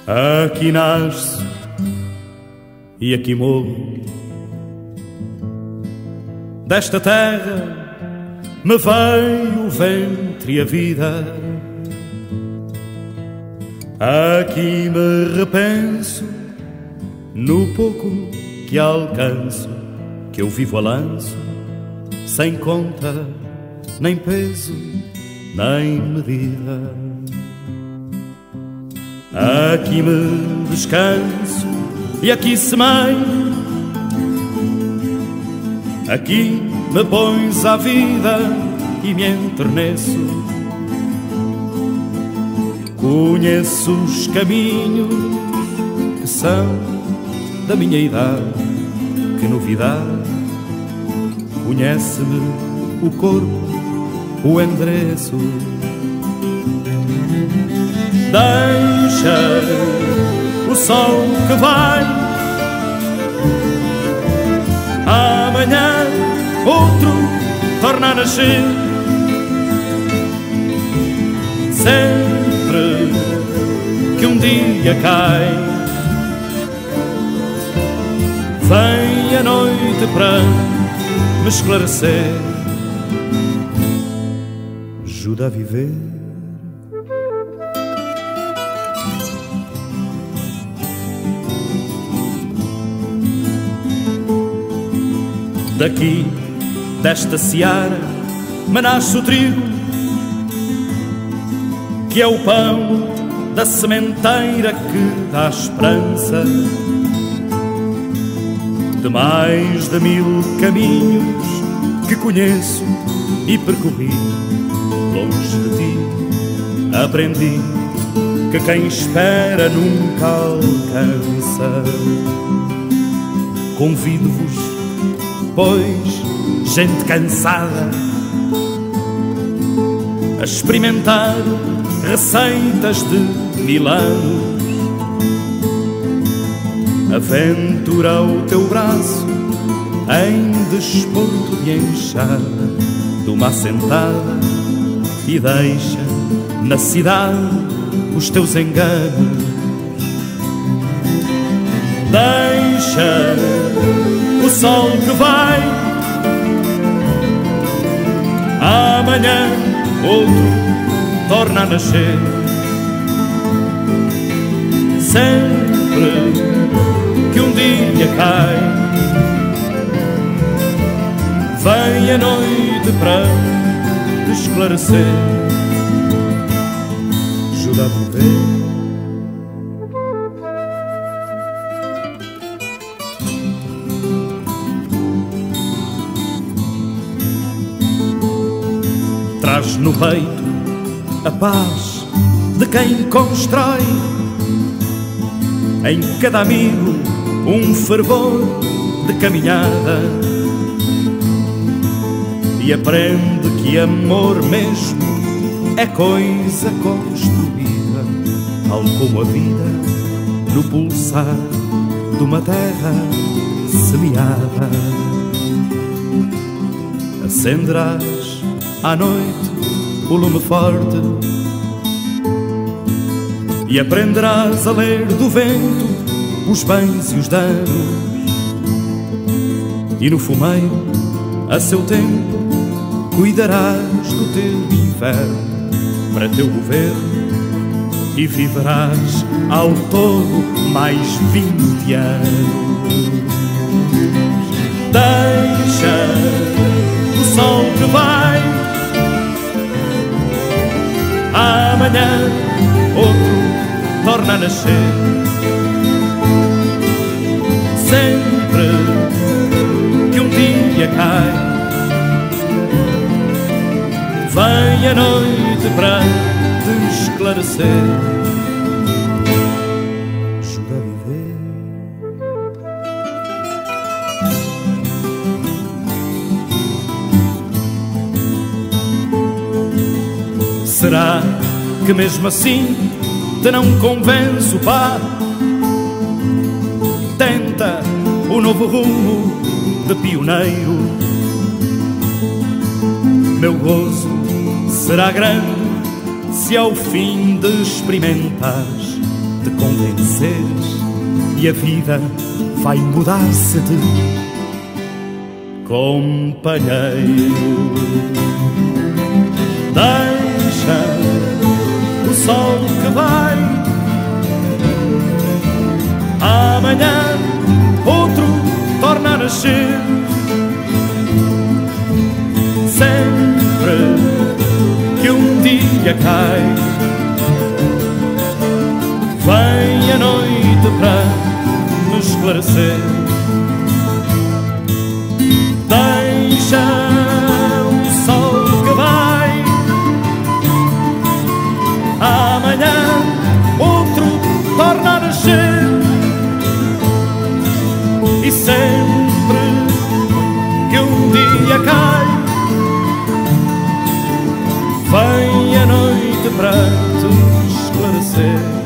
Aqui nasço e aqui morro. Desta terra me veio o ventre e a vida. Aqui me repenso no pouco que alcanço, que eu vivo a lanço, sem conta, nem peso, nem medida. Aqui me descanso e aqui semeio. Aqui me pões à vida e me enterneço. Conheço os caminhos que são da minha idade. Que novidade! Conhece-me o corpo, o endereço. Deixa o sol que vai. Amanhã outro torna a nascer. Sempre que um dia cai, vem a noite para me esclarecer. Ajuda a viver. Daqui, desta seara, me nasce o trigo, que é o pão da sementeira que dá esperança. De mais de 1000 caminhos que conheço e percorri, longe de ti aprendi que quem espera nunca alcança. Convido-vos, pois, gente cansada, a experimentar receitas de 1000 anos. Aventura o teu braço em desporto de enxada de uma assentada e deixa na cidade os teus enganos. Deixa o sol que vai. Amanhã outro torna a nascer. Sempre que um dia cai, vem a noite para te esclarecer. Ajuda a viver. Traz no peito a paz de quem constrói, em cada amigo um fervor de caminhada, e aprende que amor mesmo é coisa construída, tal como a vida no pulsar de uma terra semeada. Acenderás à noite o lume forte e aprenderás a ler do vento os bens e os danos, e no fumeiro, a seu tempo, cuidarás do teu inverno para teu governo, e viverás ao todo mais 20 anos. Deixa o sol que vai. Amanhã outro torna a nascer. Sempre que um dia cai, vem a noite para te esclarecer. Ajuda a viver. Será que mesmo assim te não convenço, pá? Tenta o novo rumo de pioneiro. Meu gozo será grande se ao fim de experimentares te convenceres e a vida vai mudar-se de companheiro. Deixa o sol que vai, amanhã outro torna a nascer. Sempre que um dia cai, vem a noite para me esclarecer. Deixa o sol que vai, amanhã outro torna a nascer. E sempre que um dia cai, vem a noite para te esclarecer.